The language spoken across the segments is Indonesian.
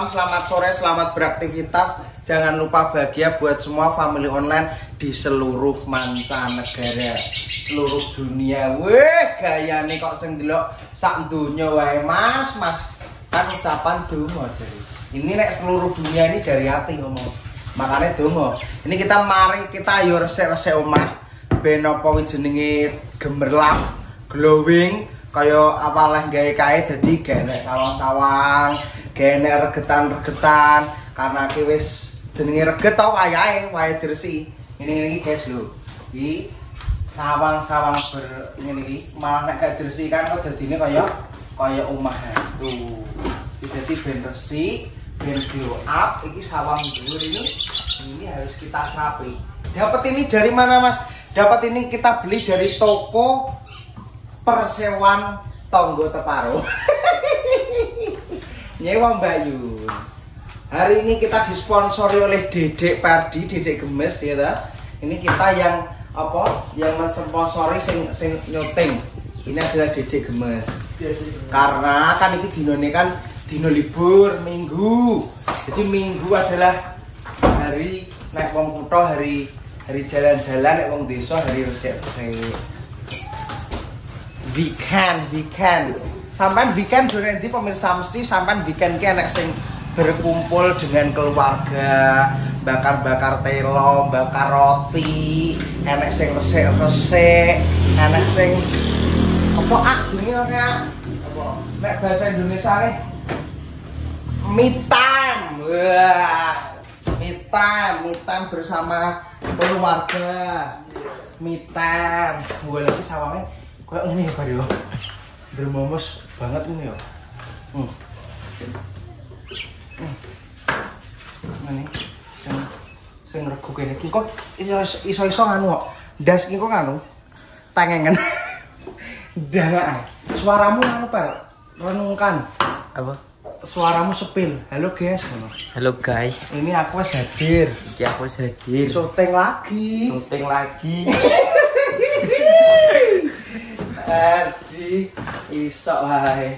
selamat sore, selamat beraktivitas. Jangan lupa bahagia buat semua family online di seluruh mancanegara, seluruh dunia. Weh, gaya nih kok sing delok sak donya wae, Mas. Kan ucapan donga jadi. Ini nek seluruh dunia ini dari hati ngomong. Makanya donga. Ini kita ayo resik-resik omah. Ben apa jenenge gemerlap, glowing. Kaya apalah gawe kae dadi genek sawang-sawang, genek regetan-regetan karena ki wis jenenge reget to wayahe, wae diresiki. Ini guys lho. Iki sawang-sawang ngene iki malah nek gak diresiki kan kok dadine kaya omah tuh. Jadi ben resik, ben glow up. Iki sawang dhuwur ini harus kita rapi. Dapat ini dari mana, Mas? Dapat ini kita beli dari toko Persewan Tonggo Teparo. Nyewa Mbak Yun. Hari ini kita disponsori oleh Dedek Pardi, Dedek Gemes ya ta. Ini kita yang apa? Yang mensponsori sing nyuting. Ini adalah Dedek Gemes. Karena kan ini dinone kan dino libur Minggu. Jadi Minggu adalah hari nek wong kutha, hari jalan-jalan, nek wong desa hari resik-resik. Weekend. Sampai weekend nanti pemirsa mesti sampai weekend ki enek sing berkumpul dengan keluarga, bakar-bakar telo, bakar roti, enek sing resik-resik, enek sing apa jenenge kaya apa nek bahasa Indonesia nih me time. Wah, me time bersama keluarga. Me time. Gue lagi sawangnya kayak ini ya Pak. Dermomos banget ini ya. Ini sing rego kene iki kok iso nganu kok. Ndas iki kok nganu. Tangengen. Ndak. Suaramu anu Pak. Renungkan. Apa? Suaramu sepil. Halo guys. Halo guys. Ini aku wis hadir. Iki aku wis hadir. Syuting lagi. Pardi iso wae.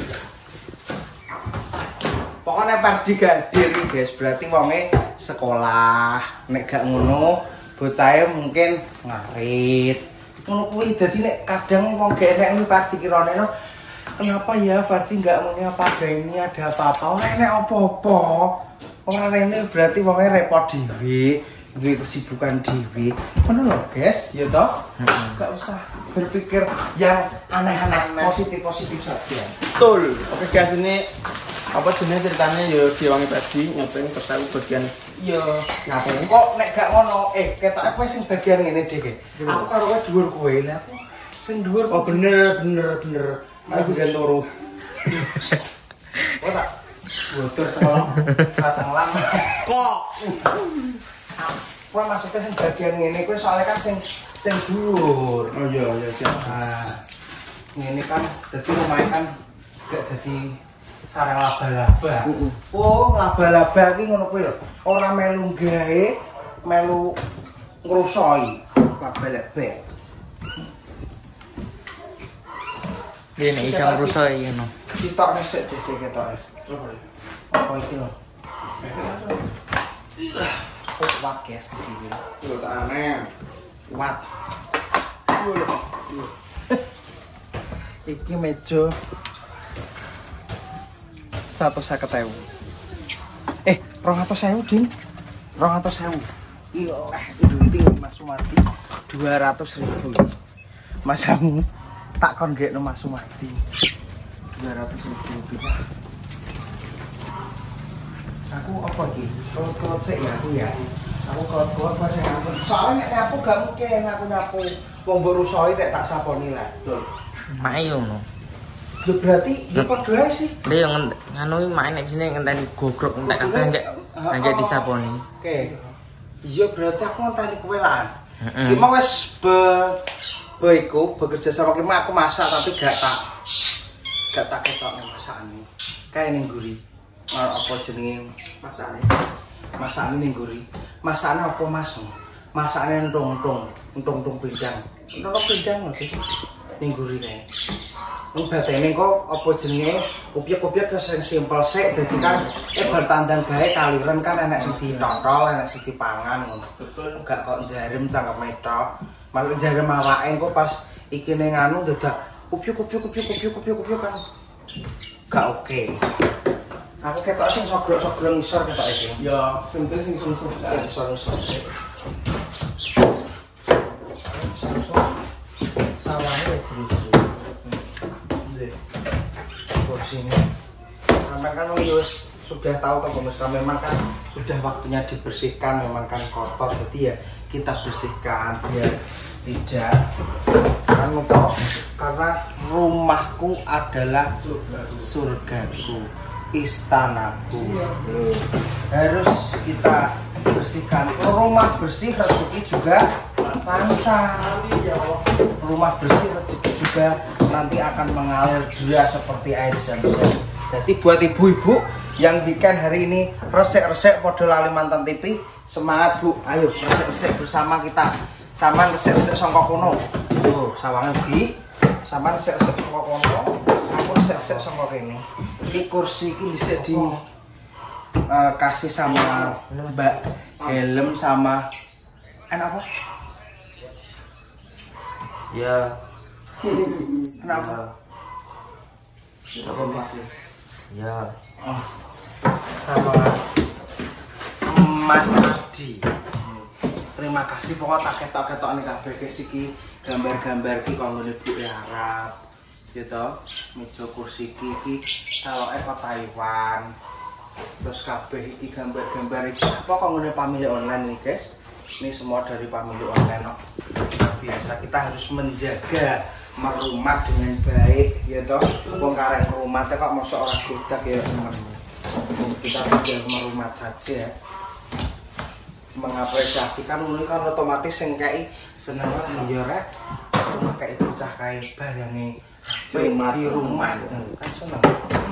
Pokoknya Pardi gak hadir guys, berarti wonge sekolah. Nek gak ngono, bocahe mungkin ngarit. Ngono kuwi dadi nek kadang wong gak enek Pardi kirane no, kenapa ya Pardi gak muni apa ada ini, ada apa-apa. Ora enek apa-apa. Ora rene berarti wonge repot dhewe. Duwe kesibukan dhewe. Ngono lho, guys, ya toh? Enggak usah berpikir yang aneh-aneh, positif-positif saja. Betul. Oke guys, ini apa jenenge ceritanya ya diwangi tadi nyopeng terus aku bagian ya ngapain kok nek gak ngono ketok aku sing bagian ngene dhewe. Aku karo kowe dhuwur kowe. Lah aku sing dhuwur. Oh bener. Aku bagian loro. Oh tak botor cengelong. Kok kowe maksudnya sing bagian ngene kowe soalnya kan sing dhuwur. Oh iya siap. Nah, ngene kan dadi lumayan kan gak dadi sarang laba-laba. Oh, laba-laba iki ngono kuwi lho. Ora melu gawe, melu ngrusoi laba-laba. Dene iso ngrusoi ngono. Sitok resik dhewe ketoke. Apa iki lho? Kuat guys iki. Yo tak aneh. Kuat. Iki meja 150.000. 200.000 Din. 200.000. Iya, duit Mas Sumardi 200.000. Masamu tak kon gekno Mas Sumardi 200.000. Aku apa iki? Kot sik ya aku ya. Aku kot pas nyapu. Soalnya nek nyapu gak mungkin aku nyapu. Wong mbok rusoi nek tak saponi lah. Betul. Mak yo ngono. Lho berarti ya padha ae sih. Lha yo nganu iki mak nek sini ngenteni gogrok entek kabeh anjek disaponi. Oke. Iya berarti aku ngenteni kowe lan. Iki mau wis iku bekerja sama ki aku masak tapi gak tak ketokne masakane. Kae ning guri. Apa jenenge masakane? Masakane ning guri. Masakane apa Mas? Masakane entung-entung pindang. Entung pindang lho ning guri kae. batene kok apa jenenge kopiak-kopiak sing simpel sik dadi kan bar tandang gawe kaliren kan enek sing ditotol enek sing dipangan ngono. Betul. Enggak kok jarem cangkeme tok. Maksud jarem awake kok pas iki ning anu dadak kopiak kan. Gak oke. Aku ketok sing sogrok-sogrok ngisor ketok iki. Ya, sing penting sing ngisor. Sawahnya jero-jero. Sini sampai kan sudah tahu toh pemirsa memang kan sudah waktunya dibersihkan memang kan kotor jadi ya kita bersihkan biar tidak kan toh karena rumahku adalah surgaku istanaku harus kita bersihkan rumah bersih rezeki juga lancar rumah bersih rezeki juga nanti akan mengalir deras seperti air zam-zam. Jadi buat ibu-ibu yang bikin hari ini resek-resek podo lali mantan TV, semangat Bu, ayo resek-resek bersama kita. Sama resek-resek songkok kono. Tuh, sawangan ugi. Sama resek-resek songkok kono. Aku resek-resek songkok ini. Ini kursi ini bisa di kasih sama Mbak helm sama apa? Ya. Kenapa? Apa masih? Ya. Oh, sama Mas Adi. Terima kasih pokoknya tak ketok-ketok nih kabeh iki gambar-gambar iki kanggone Bu Arab. Gitu. Meja kursi iki kalau eko Taiwan. Terus kabeh iki gambar-gambar iki apa kanggone pamili online nih, guys. Ini semua dari pamili online. Biasa kita harus menjaga merumat dengan baik ya toh wong karek merumat kok mosok ora godak ya teman kita menjaga merumat saja mengapresiasikan ngono kan otomatis sing kei seneng ya rek kayak bocah kae barange di rumah kan seneng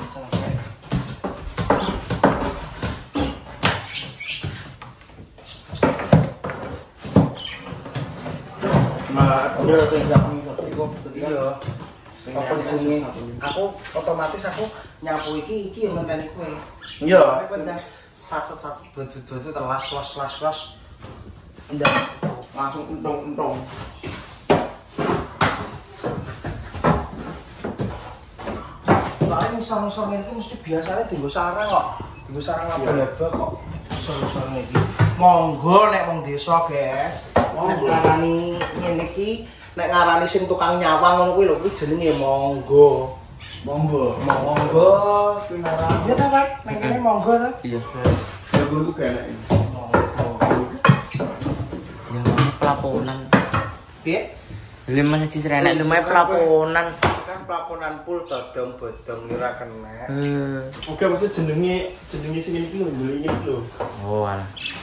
iya apa jenenge aku otomatis aku nyapu iki yang ngenteni kowe iya sat dudut telas ndak langsung entong soalnya ngisor-ngisor ini mesti biasanya dienggo sarang kok dienggo sarang laba-laba kok ngisor-ngisor iki monggo nek wong desa guys nek ngarani ngene iki nek ngarani sing tukang nyawang ngono kuwi lho kuwi jenenge monggo kuwi ngarani ya ta Pak nek kene monggo ta iya monggo ku enak ini ya mana pelakonan piye lima saja serenak lumayan pelakonan kan pelakonan pul bodong ora kena oke maksud jenenge sing iki lho iki lho oh alah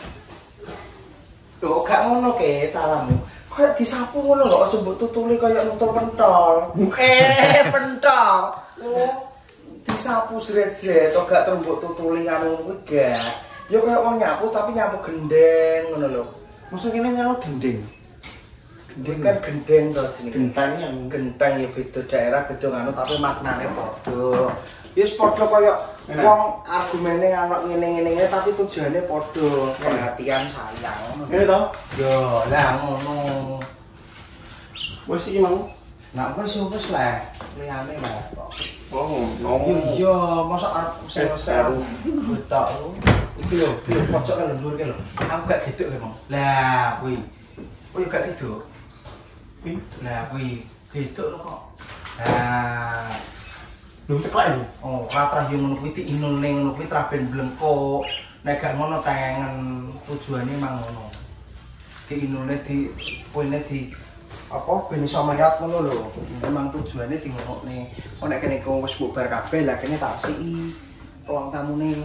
lho gak ngono ke caramu kayak disapu ngono lho aja mbok tutuli kaya nutul pentol. Pentol. Oh, disapu sret-sret kok gak terus tutuli anu kuwi gak. Ya kaya wong nyapu tapi nyapu gendeng ngono lho. Maksud kene nyapu gendeng. Gendeng kan gendeng to sini. Genteng ya beda daerah beda anu tapi maknane padha. Ya padha kaya wong argumene ana ngene-ngene tapi tujuane padha, perhatian sayang. Ngene to? Yo, lah ngono. Wis iki mau. Nak wis lah, liyane lah kok. Oh, iya, mosok arep seru betok lu. Iki lho, pojok kan lembur ki lho. Aku gak geduk ki, Bang. Lah, kuwi. Oh, yo gak geduk. Kuwi. Lah, kuwi geduk lho kok. Nah, lho ceklek lho. oh, katrah yo ngono kuwi diinulne ngono kuwi traben blengkok. Nek gak ngono tengen tujuane mang ngono. Diinulne di poine di apa ben iso mayat ngono lho. Memang tujuane di ngonokne. Kok nek kene wis bubar kabeh lah kene tak siki ruang tamune.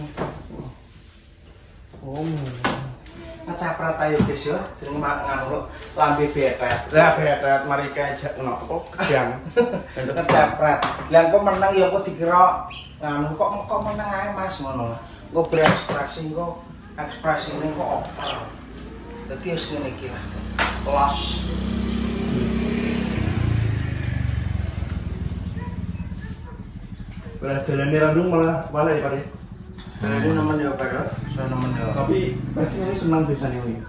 Oh. Ngecaprat ayo guys yo, jeneng nganu lambe betet. Lah betet mari kejak ngono apa gedang. Ngecaprat. Lah engko menang ya engko dikira nganu kok menang ae Mas ngono. Engko berekspresi engko ekspresine kok over. Dadi wis ngene iki lah. Kelas. Malah dalane randung malah ya pare. Ini nemen ya Pak ya. Saya nemen ya. Tapi pasti ini senang biasanya ini.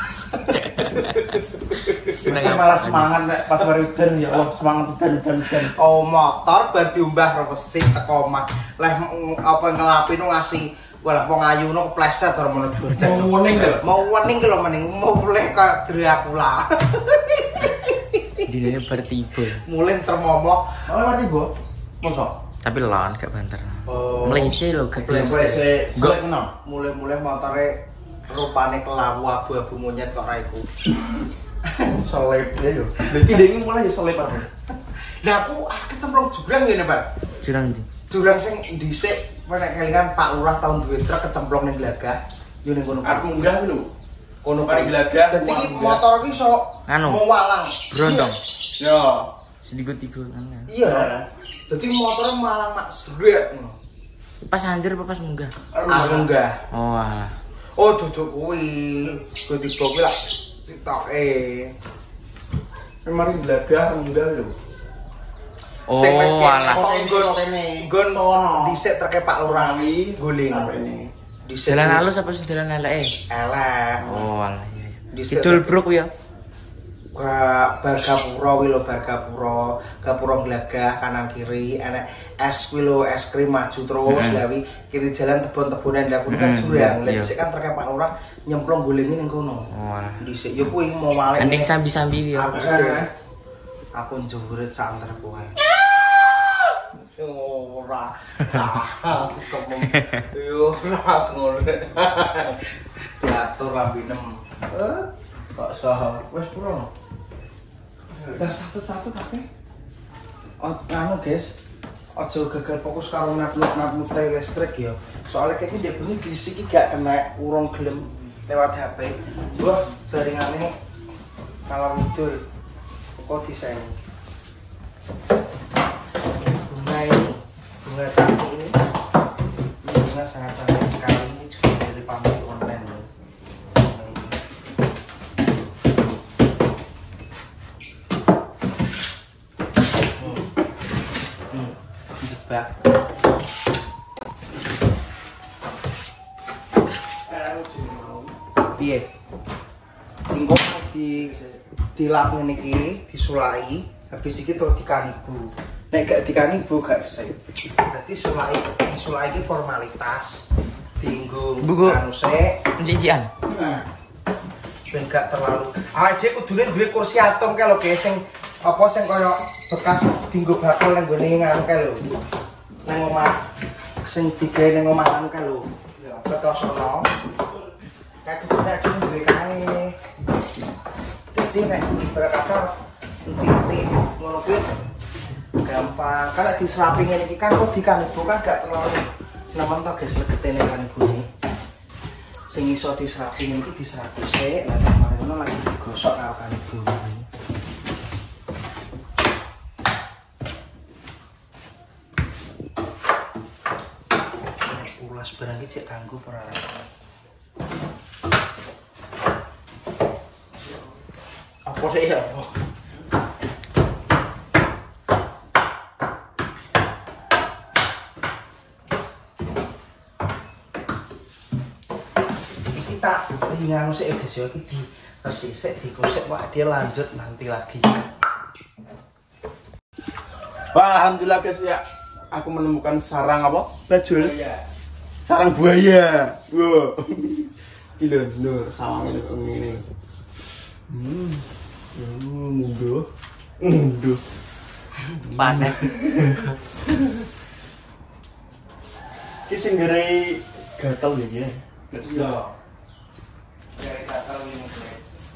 Seneng Pasti malah semangat nek pas hari udan ya Allah semangat udan. Oh motor bar diumbah resik teko omah. Leh apa ngelapi nu ngasih walah wong ayu nu kepleset cara menurut bocah. Mau wening lho. Mau wening lho mending mau mulai kayak Dracula. Dinane bertiba. Mulai cermomok. Malah mati, Bu. Mosok. Tapi lawan gak banter. Oh. Melise lho gak Saya kena. Mulai motore rupane kelawu abu-abu monyet kok ra iku. Selip ya yo. Lha iki dene mulai ya selip apa? Lah aku kecemplung jurang ngene, Pak. Jurang ndi? Jurang sing dhisik nek kelingan Pak Lurah tahun duwe truk kecemplung ning Glagah. Yo ning kono. Arep munggah lho. Kono Mari Glagah. Dadi iki motor iki iso Anu. malang. Brondong. Yo. Sedigo-tigo kan. Iya. Dadi motornya malang mak sret. Pas anjir apa pas munggah? Aku enggak. Oh alah. Oh duduk kuwi. Kuwi kuwi lah sitoke. Mari Glagah munggah lho. Oh Sing wis alah. nggon dhisik treke Pak Lurah guling. Dhisik Jalan halus apa sih jalan eleke? elek. Oh alah iya. Dhisik Kidul bruk ya. Bargapura kuwi lho Gapura Glagah kanan kiri enek es kuwi lho es krim maju terus lawi kiri jalan tebon-tebonan ndak kuwi kan jurang lha dhisik kan treke Pak Lurah nyemplung gulinge ning kono. Oh alah. Dhisik ya kuwi mau malih. Anding sambi-sambi ya. Aku njuret santer kowe. Ora. Aku kemung. Yo ora ngono. Diatur lambinem. Kok sah wis pura. Dar satu-satu kabeh. Anu guys, aja gagal fokus karo nat-nat listrik ya. Soalnya kayaknya dia bunyi bisik iki gak kena urung gelem lewat HP. Wah, jaringane kalau ngidul kok desain. Bunga cantik ini bunga sangat cantik sekali. Ini juga dari pamit online loh. Jebak. Piye? Tinggo dilap ngene iki, disulai, habis iki terus dikanibu. Nek gak dikanibu gak bisa. Dadi disulai iki formalitas. Dienggo anu sik, Cincian. Ben gak terlalu. Awake kudune duwe kursi atom kae lho, guys, sing apa sing kaya bekas dienggo bakul nang gone nganu kae lho. Nang omah sing digawe nang omah anu kae lho. Ketosono. Kayak kudune duwe kae. Dadi nek berkata cincin ngono kuwi gampang. Kalau diserapi ngene iki kan kok dikanibu kan gak terlalu nemen to guys legetene kanibune. Sing iso diserapi ngene iki diserapi sik, lah mari ngono lagi digosok karo kanibu. Ulas barang iki cek kanggo peralatan. Apa sih ya? Tak tinggal sih guys ya iki di resik digosek wak dia lanjut nanti lagi. Wah, alhamdulillah guys ya. Aku menemukan sarang apa? Bajul. Iya. Sarang buaya. Wow. Gila, lho, sawang ini. Munduh. Panen. Ki sing ngere gatel ya. Iya. Kayak gatal ini gue.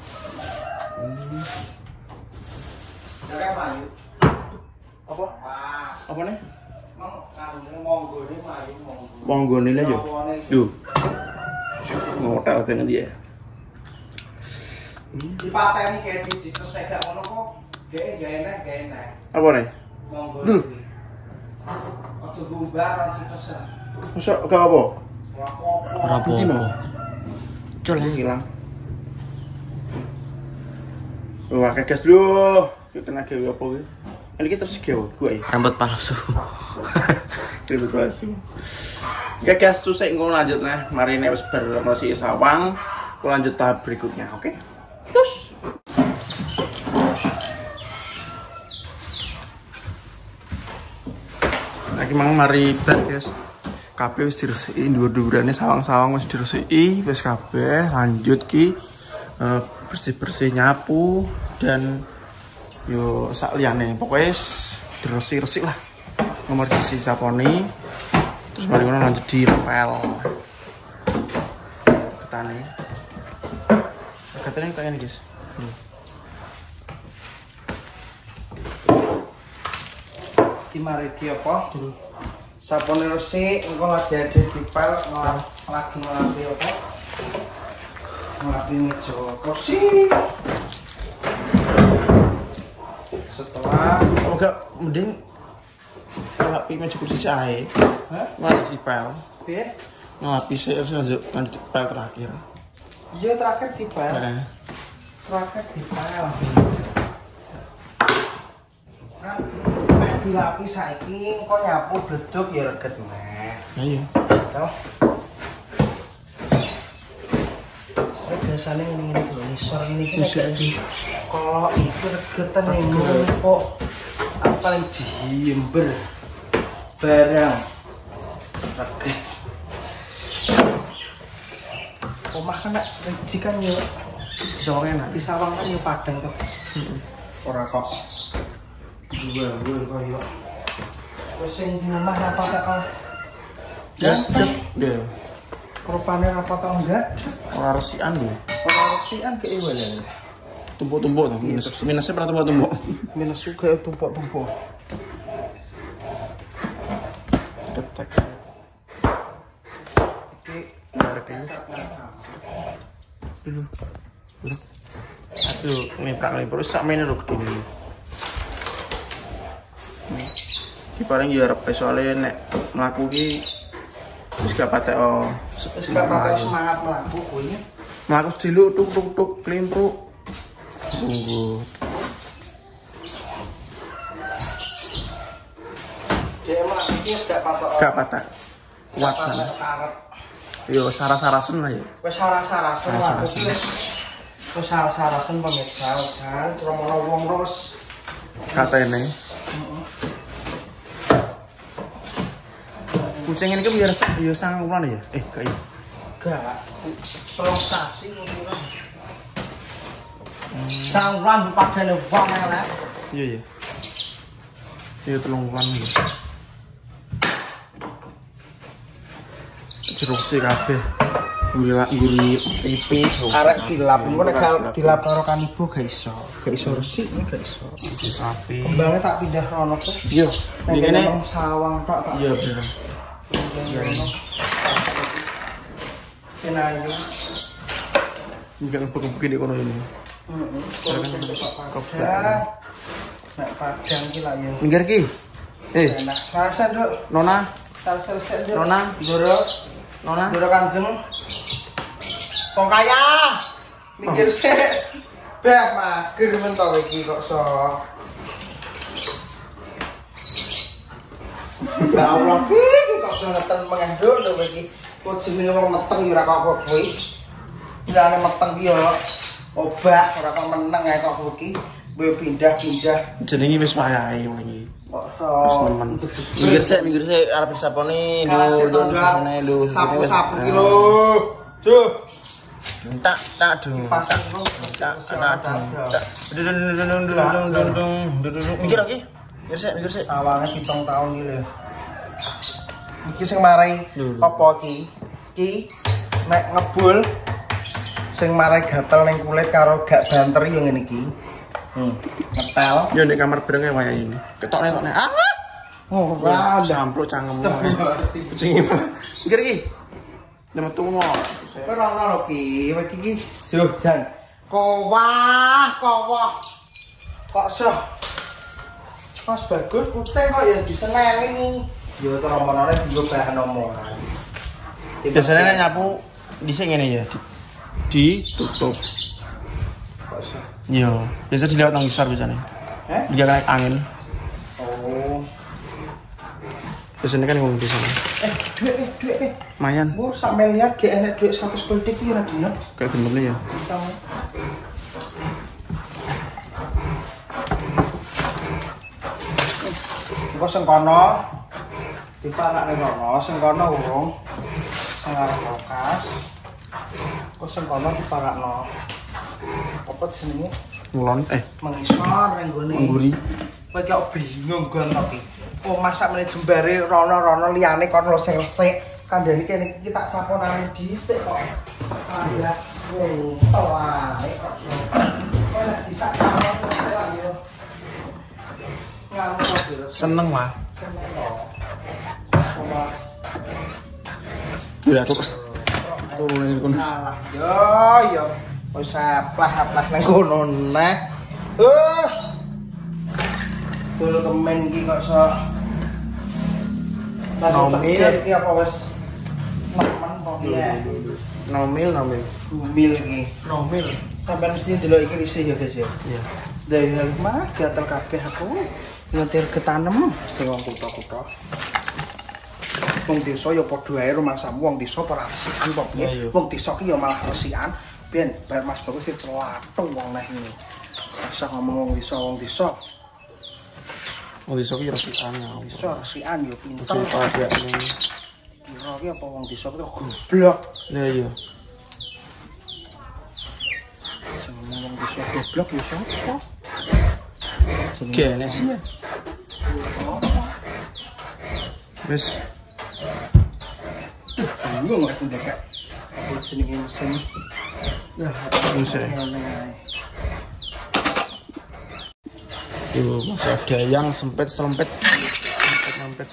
Kayak maju. Apa? Wah, Apa nih? mau karungnya monggo ini maju monggo. Monggo ini aja. Duh. Ngotel banget dia. Dipateni kayak biji terus nek gak ngono kok gak enak. Apa nih? Monggo. Duh. Aja gumbar aja terus. Masa gak apa? Ora Iki mau. apa-apa. Cul Hilang. Wah, kegas dulu. Kita tenaga apa kuwi? Ini terus gawe gua ya. rambut palsu. Ribet banget. Oke guys, tuh saya ngomong lanjut nih. Mari nih wis bersih sawang. Aku lanjut tahap berikutnya, oke? Terus. Lagi mang mari bar guys. Kabeh wis diresiki, dhuwur-dhuwurane sawang-sawang wis diresiki, wis kabeh lanjut ki bersih-bersih nyapu dan yo sak liyane. Pokoke diresik-resik lah. Nomor diisi saponi. Terus mari ngono lanjut direpel. Ketane. Katanya kayak ini guys. Iki mari di apa? Sapone resik, engko lagi ada dipel lagi ngelapi apa? Ngelapi meja kursi. Setelah enggak mending ngelapi meja kursi ae. Hah? Lanjut dipel. Piye? Ngelapi sih harus lanjut dipel terakhir. Iya terakhir dipel. Heeh. Terakhir dipel. Kan dilapi saiki kok nyapu bleduk ya reget meh. Iya. Toh. Biasanya ini lho isor ini kalau itu regetan yang kok apa yang jimber barang reget. Omah kan nek reji kan yo Sawang enak. di sawang kan yo padang tuh. Ora kok dua koyo. Terus sing di rumah apa tak kok? Deh. Rupane apa tau enggak? Ora resikan lho. Ora resikan ke iwalen. Tumpuk-tumpuk tuh. Minusnya pernah tumpuk-tumpuk. Minus juga tumpuk-tumpuk. Ketek. Iki Harganya. Dulu. Aduh, ngeprak-ngeprak sak mene lho gede. Ki paling ya arep soalé nek mlaku ki wis gak patek wis gak patek semangat mlaku kuwi. Mlaku diluk tuk klimpruk. Tunggu. Dia mlaku iki wis gak patok. Gak patek. Kuat sana. Yo saras-sarasen lah ya. Wis saras-sarasen lah. Wis saras-sarasen pemirsa, kan ceromono wong terus Katene. Kucing ini kan biar yo sang wulan ya? Gak iya. gak prestasi ngono. Sang wulan padane wong elek. Iya iya. Iya 3 wulan iki. Jeruk sih kabeh. Guri TV Arek dilap, engko nek gak dilap karo kan ibu gak iso. Gak iso resik, gak iso. sapi. Kembangnya tak pindah rono tuh. Iya. Nek Ini kene sawang tok tak. iya bener. Senayu. Enggak begini kono ini. Kopiah. Nek padang ki lah ya. Minggir ki. Enak. Rasa, Nduk. Nona, Selesai, Nduk. Nona, Goro. Nona. Goro Kanjeng. Wong kaya. Minggir sik. Beh, mager mentok iki kok sok. Ya Allah, iki kok ngeten mengendul lho iki. Kok jenenge wong meteng ya ora kok kuwi. Jane meteng ki yo obat ora kok meneng ae kok iki. Kowe pindah-pindah. Jenenge wis wayahe wingi. Wis nemen. Minggir sik arep disaponi lho sesene lho. Sapu-sapu ki lho. Duh. Tak dong. Minggir lagi. Minggir sik. Sawange 7 tahun iki lho. Iki sing marai apa iki? Iki nek ngebul sing marai gatel ning kulit karo gak banter yo ngene iki. Ngetel. Yo nek kamar bareng wayahe ini. Ketokne kok nek. Oh, ora sampluk cangkemmu. Kucing iki. Minggir iki. Metu ngono. Kowe rono lho ki, iki Jogjan. Kowah. Kok soh. Mas bagus putih kok ya diseneli. Ya cara menore dienggo bahan omongan. Biasanya nek nyapu dhisik ngene ya. Ditutup. Kok soh. Iya, biasa dilewat nang ngisor biasanya. Dia kena angin. Oh. Biasanya kan ngomong di sana. Duit. Mayan. Bu, sampe lihat ge enek duit 100 gultik iki ora genep. Kayak gendemnya ya. Engko sing kono diparak ning kono, sing kono urung. Sing arep kulkas. Engko sing kono diparakno. Apa jenenge? Ngulon Mengisor ning gone. Ngguri. Kowe kok bingung gon to. Oh, masak meneh jembare rono-rono liyane kon resik-resik. Kandhane kene iki tak saponane dhisik kok. Ya, wae kok. Kok nek disakno terus yo. Seneng lah. Seneng kok. Udah tuh. Turunin kon. Yo. Wis aplah nang kono neh. Dulu kemen iki kok iso nomil iki apa wis nemen kok piye? Nomil. Gumil iki. Nomil. Sampeyan mesti delok iki risih ya, guys ya. Iya. Dari mah gatel kabeh aku. Ngetir ketanem sing wong kutha-kutha. Wong desa ya padha ae rumangsamu wong desa ora resikan kok piye. Wong desa ki ya malah resikan. Ben, Mas Bagus iki celathu wong neh iki. Usah ngomong wong desa. Oh, iso ki resikan ya. Iso resikan yo pinter. Padha ning Kira ki apa wong desa ki goblok. Lah iya. Sing ngomong desa goblok yo sapa? Gene sih ya. Wes. Bingung aku ndek. Jenenge mesin. Nah, bisa. Tuh, masih ada yang sempet-sempet. Sempet.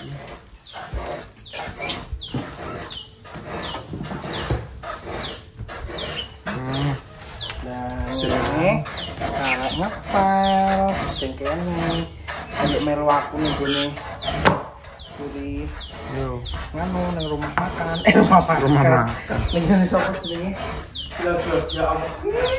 Nah, ini karek ngepel, sing kene. Ayo melu aku ning gone kuri. Yo, Nganu ning rumah makan. Rumah makan. Ning ngene sapa jenenge? Ya Allah.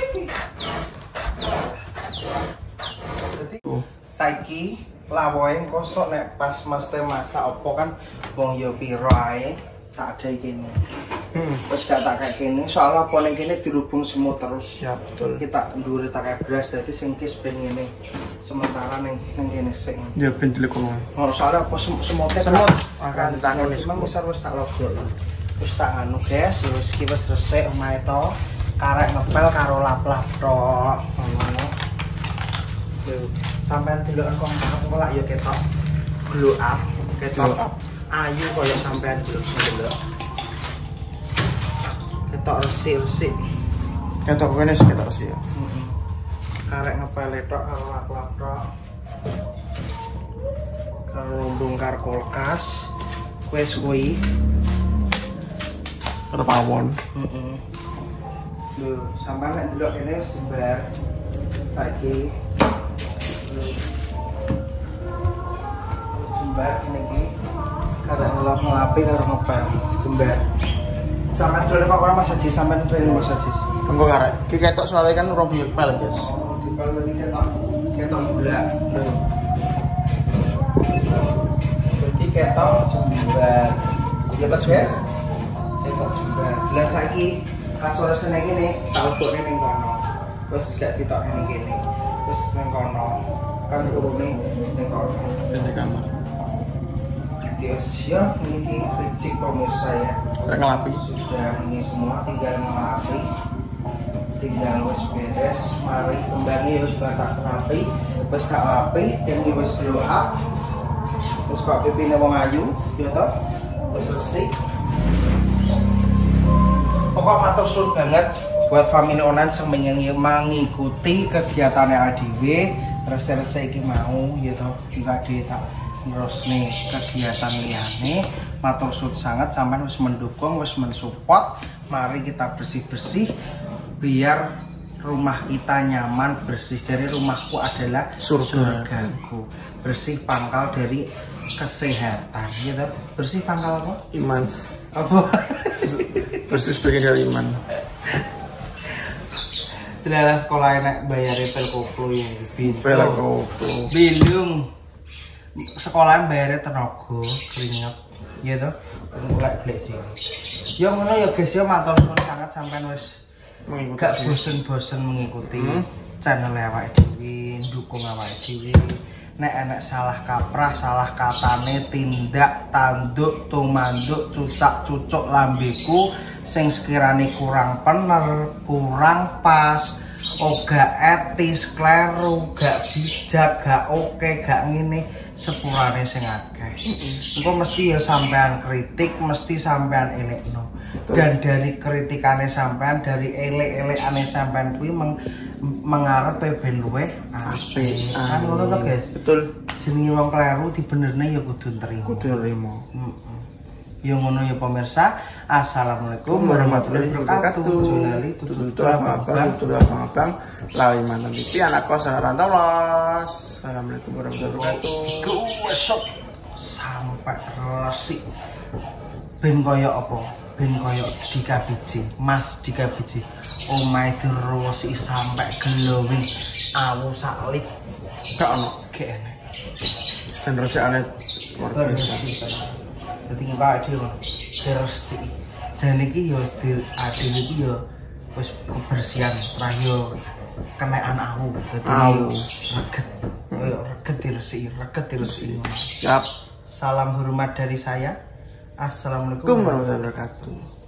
Saiki lawoe kosok nek pas mesti masak opo kan wong yo piro ae tak ada kene. Wis tak kayak kene soalnya apa ning kene dirubung semut terus. ya betul. Kita ndure tak kayak beras dadi sing kis ben ngene. Sementara ning kene sing. Ya ben dilekon. Oh soalnya apa semutnya Semut akan ditangon wis wis tak logok. Wis tak anu guys, wis iki wis resik omahe to. Karek ngepel karo lap-lap tok. Ngono. Sampeyan deloken kok lak ya ketok glow up, ketok ayu kaya sampeyan delok. Ketok resik-resik. Ketok kene ketok sih ya. Karek ngepel tok karo lap-lap tok. Karo bongkar kulkas. Wis kuwi. Karo pawon. Lho, sampeyan nek delok kene wis jembar. Saiki jembar kene iki karek ngelap-ngelapi karo ngepel jembar. Sampeyan dole kok ora Mas Haji, sampeyan training Mas Haji. Engko karek. Ki ketok soalnya kan urung dipel, guys. Dipel iki ketok blak. Jadi ketok jembar. Iya Pak, guys. Ketok jembar. Lah saiki kasur sene kene tak lebokne ning kono. Wis gak ditok ning kene. Wis ning kono. Kan urune ning kono. Di kamar. Yes, ya, ini ricik pemirsa ya. Ngelapi. Sudah ini semua tinggal ngelapi. Tinggal wis beres, mari kembali wis batas rapi, wis tak rapi, ini wis blow up. Terus kok pipine wong ayu, ya toh? Wis resik. Pokok matur suwun banget buat family online yang mengikuti kegiatannya ADW, resik-resik iki mau ya toh, enggak tak terus nih kegiatan liyane. Matur suwun sangat sampean wis mendukung, wis mensupport. Mari kita bersih-bersih biar rumah kita nyaman, bersih. Jadi rumahku adalah surgaku. Bersih pangkal dari kesehatan. Ya, bersih pangkal apa? Iman. Apa? Bersih sebagian dari iman. Tidak sekolah enak bayar pel koplo ya. Pel koplo. Bindung. sekolah bayarnya tenaga keringat gitu golek sih ya ngono ya guys ya matur nuwun sangat sampean wis gak bosen-bosen mengikuti channel awake dhewe ndukung awake dhewe nek enek salah kaprah salah katane tindak tanduk tumanduk cucak cucuk lambeku sing sekirane kurang bener kurang pas gak etis kleru gak bijak gak oke gak ngene sepurane sing akeh engko mesti ya sampean kritik mesti sampean elekno dan dari kritikane sampean dari elek-elekane sampean kuwi mengarepe ben luweh apik kan ngono to guys betul jenenge wong kleru dibenerne ya kudu nrimo ya ngono ya pemirsa assalamualaikum warahmatullahi wabarakatuh jolali tutul abang lali mantan TV anak kos rantau los assalamualaikum warahmatullahi wabarakatuh besok sampai resik ben koyo apa ben koyo Dika Biji Mas Dika Biji omahe diruwesi sampai glowing awu salib gak ono gak enek dan resikane luar biasa dadi ngapa dhewe bersih jane iki ya wis adil iki ya wis kebersihan rahyo kenekan awu dadi reget diresiki siap salam hormat dari saya assalamualaikum warahmatullahi wabarakatuh.